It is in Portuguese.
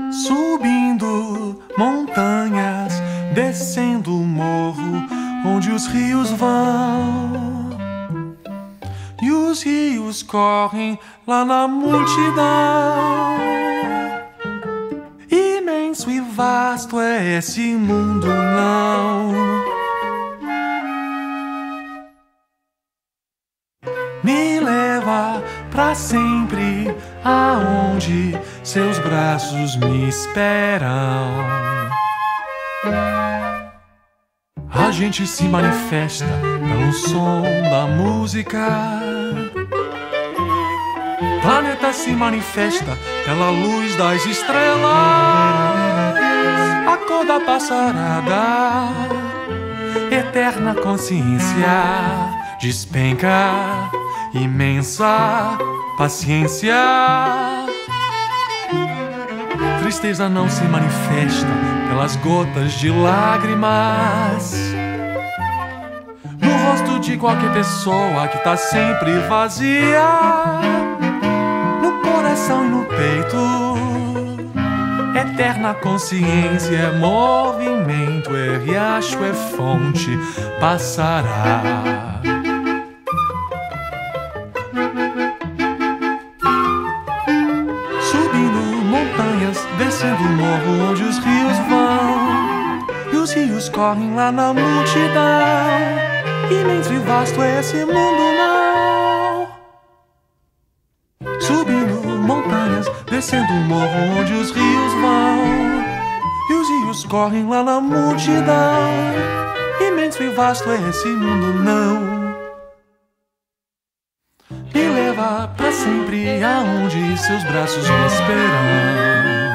Subindo montanhas, descendo o morro onde os rios vão. E os rios correm lá na multidão. Imenso e vasto é esse mundo, não. Me leva pra sempre aonde seus braços me esperam. A gente se manifesta pelo som da música. Planeta se manifesta pela luz das estrelas. A cor da passarada, eterna consciência despenca, imensa paciência. Tristeza não se manifesta pelas gotas de lágrimas no rosto de qualquer pessoa que tá sempre vazia. No coração e no peito, eterna consciência é movimento, é riacho, é fonte, passará. Subindo montanhas, descendo o morro onde os rios vão. E os rios correm lá na multidão. Imenso e vasto é esse mundo, não. Subindo montanhas, descendo o morro onde os rios vão. E os rios correm lá na multidão. Imenso e vasto é esse mundo, não. Me leva pra sempre aonde seus braços me esperam.